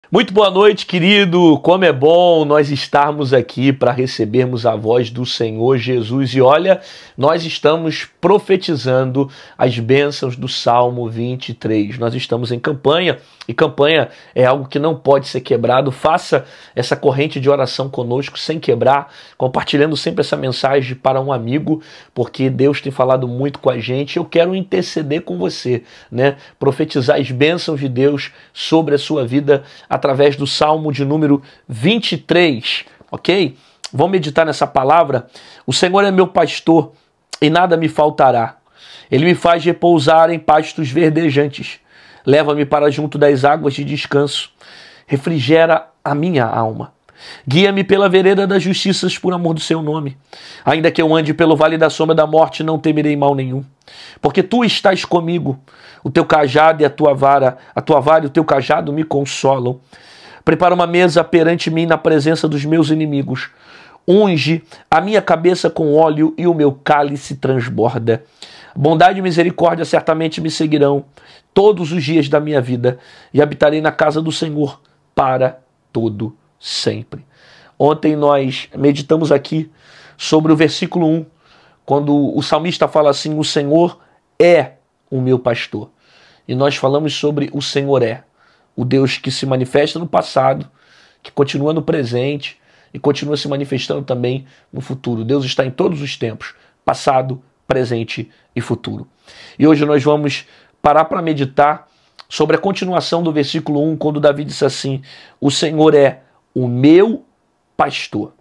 Muito boa noite, querido. Como é bom nós estarmos aqui para recebermos a voz do Senhor Jesus. E olha, nós estamos profetizando as bênçãos do Salmo 23. Nós estamos em campanha e campanha é algo que não pode ser quebrado. Faça essa corrente de oração conosco sem quebrar, compartilhando sempre essa mensagem para um amigo, porque Deus tem falado muito com a gente. Eu quero interceder com você, né? Profetizar as bênçãos de Deus sobre a sua vida através do Salmo de número 23, ok? Vamos meditar nessa palavra. O Senhor é meu pastor e nada me faltará. Ele me faz repousar em pastos verdejantes. Leva-me para junto das águas de descanso. Refrigera a minha alma. Guia-me pela vereda das justiças por amor do seu nome. Ainda que eu ande pelo vale da sombra da morte, não temerei mal nenhum. Porque tu estás comigo. O teu cajado e a tua vara e o teu cajado me consolam. Prepara uma mesa perante mim na presença dos meus inimigos. Unge a minha cabeça com óleo e o meu cálice transborda. Bondade e misericórdia certamente me seguirão todos os dias da minha vida e habitarei na casa do Senhor para todo sempre. Ontem nós meditamos aqui sobre o versículo 1, quando o salmista fala assim: o Senhor é o meu pastor. E nós falamos sobre o Senhor é, o Deus que se manifesta no passado, que continua no presente e continua se manifestando também no futuro. Deus está em todos os tempos, passado, presente e futuro. E hoje nós vamos parar para meditar sobre a continuação do versículo 1, quando Davi disse assim: o Senhor é o meu pastor.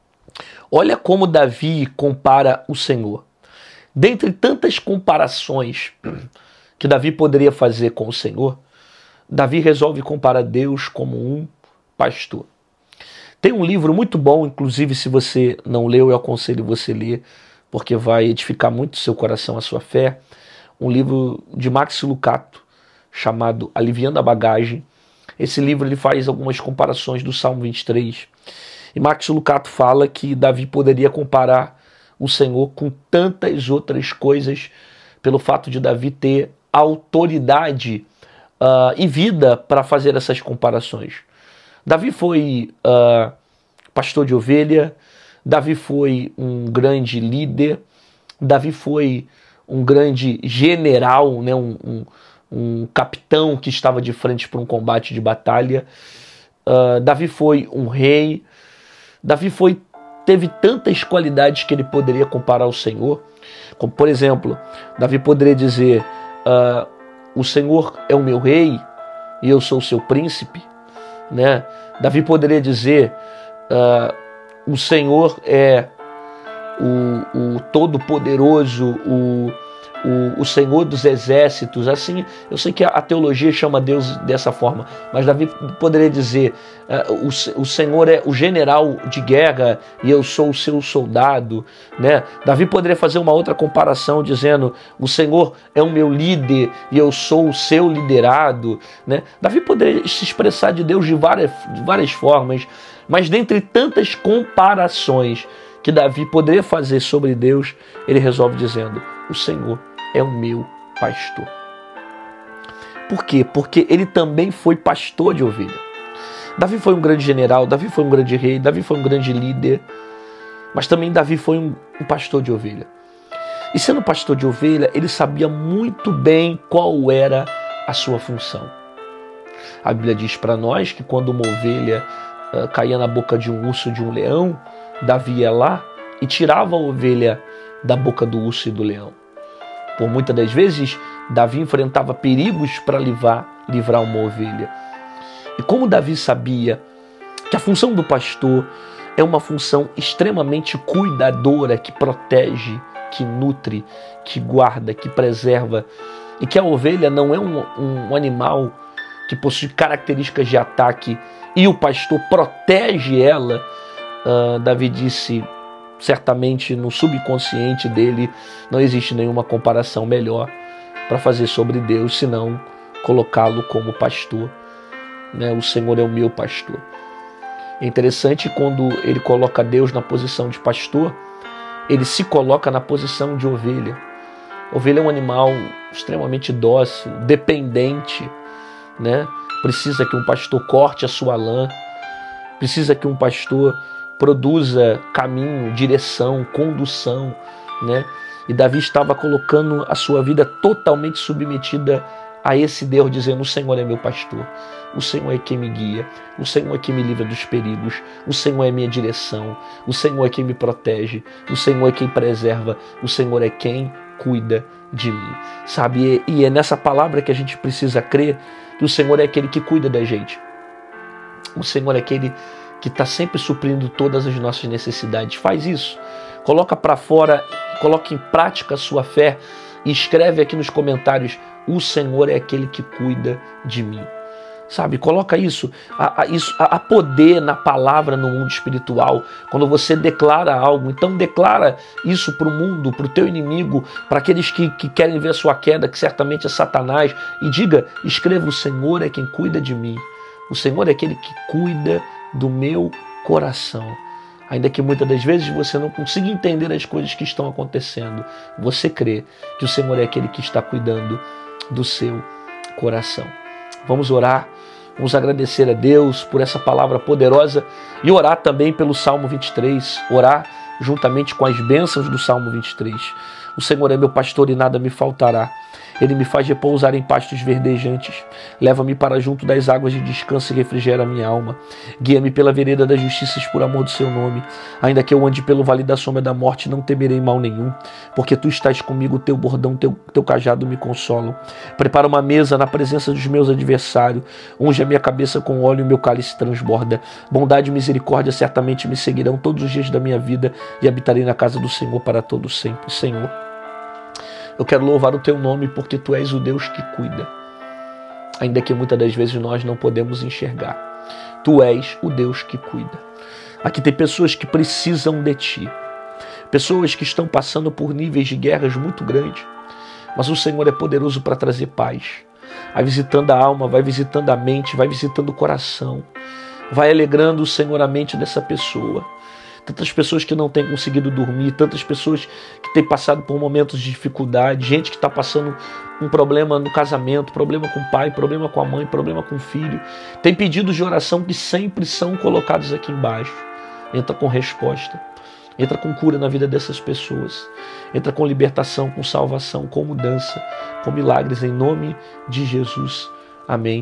Olha como Davi compara o Senhor. Dentre tantas comparações que Davi poderia fazer com o Senhor, Davi resolve comparar Deus como um pastor. Tem um livro muito bom, inclusive se você não leu, eu aconselho você a ler, porque vai edificar muito o seu coração, a sua fé. Um livro de Max Lucado, chamado Aliviando a Bagagem. Esse livro ele faz algumas comparações do Salmo 23. E Max Lucado fala que Davi poderia comparar o Senhor com tantas outras coisas, pelo fato de Davi ter autoridade e vida para fazer essas comparações. Davi foi pastor de ovelha, Davi foi um grande líder, Davi foi um grande general, né? Um capitão que estava de frente para um combate de batalha. Davi foi um rei. Davi teve tantas qualidades que ele poderia comparar ao Senhor. Como, por exemplo, Davi poderia dizer: o Senhor é o meu rei e eu sou o seu príncipe, né? Davi poderia dizer: o Senhor é o Todo-Poderoso, o Senhor dos exércitos. Assim, eu sei que a teologia chama Deus dessa forma, mas Davi poderia dizer: o Senhor é o general de guerra e eu sou o seu soldado, né? Davi poderia fazer uma outra comparação dizendo: o Senhor é o meu líder e eu sou o seu liderado, né? Davi poderia se expressar de Deus de várias formas, mas dentre tantas comparações que Davi poderia fazer sobre Deus, ele resolve dizendo: o Senhor é o meu pastor. Por quê? Porque ele também foi pastor de ovelha. Davi foi um grande general, Davi foi um grande rei, Davi foi um grande líder, mas também Davi foi um pastor de ovelha. E sendo pastor de ovelha, ele sabia muito bem qual era a sua função. A Bíblia diz para nós que quando uma ovelha caía na boca de um urso, de um leão, Davi ia lá e tirava a ovelha da boca do urso e do leão. Por muitas das vezes, Davi enfrentava perigos para livrar uma ovelha. E como Davi sabia que a função do pastor é uma função extremamente cuidadora, que protege, que nutre, que guarda, que preserva, e que a ovelha não é um animal que possui características de ataque e o pastor protege ela, Davi disse: certamente no subconsciente dele não existe nenhuma comparação melhor para fazer sobre Deus, senão colocá-lo como pastor, né? O Senhor é o meu pastor. É interessante quando ele coloca Deus na posição de pastor, ele se coloca na posição de ovelha. Ovelha é um animal extremamente dócil, dependente, né? precisa que um pastor corte a sua lã, precisa que um pastor produza caminho, direção, condução, né? E Davi estava colocando a sua vida totalmente submetida a esse Deus, dizendo: o Senhor é meu pastor, o Senhor é quem me guia, o Senhor é quem me livra dos perigos, o Senhor é minha direção, o Senhor é quem me protege, o Senhor é quem preserva, o Senhor é quem cuida de mim, sabe? E é nessa palavra que a gente precisa crer, que o Senhor é aquele que cuida da gente, o Senhor é aquele que está sempre suprindo todas as nossas necessidades. Faz isso, coloca para fora, coloca em prática a sua fé e escreve aqui nos comentários: o Senhor é aquele que cuida de mim. Sabe, coloca isso. Há poder na palavra no mundo espiritual. Quando você declara algo, então declara isso para o mundo, para o teu inimigo, para aqueles que querem ver a sua queda, que certamente é Satanás, e diga, escreva: o Senhor é quem cuida de mim. O Senhor é aquele que cuida do meu coração. Ainda que muitas das vezes você não consiga entender as coisas que estão acontecendo, você crê que o Senhor é aquele que está cuidando do seu coração. Vamos orar, vamos agradecer a Deus por essa palavra poderosa e orar também pelo Salmo 23, orar juntamente com as bênçãos do Salmo 23. O Senhor é meu pastor e nada me faltará. Ele me faz repousar em pastos verdejantes. Leva-me para junto das águas de descanso e refrigera a minha alma. Guia-me pela vereda das justiças por amor do seu nome. Ainda que eu ande pelo vale da sombra da morte, não temerei mal nenhum, porque tu estás comigo, o teu bordão, teu cajado me consolam. Prepara uma mesa na presença dos meus adversários. Unge a minha cabeça com óleo e meu cálice transborda. Bondade e misericórdia certamente me seguirão todos os dias da minha vida e habitarei na casa do Senhor para todo sempre. Senhor, eu quero louvar o teu nome porque tu és o Deus que cuida, ainda que muitas das vezes nós não podemos enxergar. Tu és o Deus que cuida. Aqui tem pessoas que precisam de ti, pessoas que estão passando por níveis de guerras muito grandes, mas o Senhor é poderoso para trazer paz. Vai visitando a alma, vai visitando a mente, vai visitando o coração, vai alegrando o Senhor a mente dessa pessoa. Tantas pessoas que não têm conseguido dormir, tantas pessoas que têm passado por momentos de dificuldade, gente que está passando um problema no casamento, problema com o pai, problema com a mãe, problema com o filho. Tem pedidos de oração que sempre são colocados aqui embaixo. Entra com resposta, entra com cura na vida dessas pessoas, entra com libertação, com salvação, com mudança, com milagres em nome de Jesus. Amém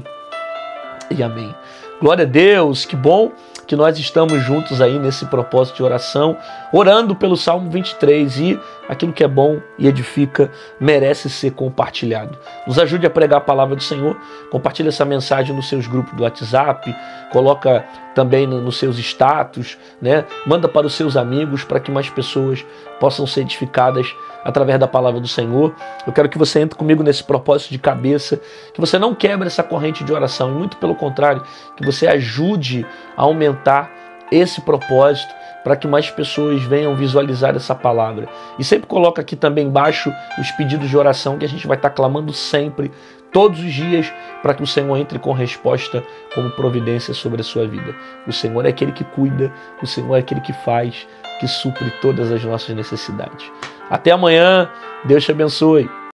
e amém. Glória a Deus, que bom que nós estamos juntos aí nesse propósito de oração, orando pelo Salmo 23, e aquilo que é bom e edifica merece ser compartilhado. Nos ajude a pregar a palavra do Senhor, compartilhe essa mensagem nos seus grupos do WhatsApp, coloca também nos seus status, né? Manda para os seus amigos para que mais pessoas possam ser edificadas através da palavra do Senhor. Eu quero que você entre comigo nesse propósito de cabeça, que você não quebre essa corrente de oração, e muito pelo contrário, que você ajude a aumentar esse propósito para que mais pessoas venham visualizar essa palavra. E sempre coloca aqui também embaixo os pedidos de oração que a gente vai estar clamando sempre, todos os dias, para que o Senhor entre com resposta como providência sobre a sua vida. O Senhor é aquele que cuida, o Senhor é aquele que faz, que supre todas as nossas necessidades. Até amanhã, Deus te abençoe.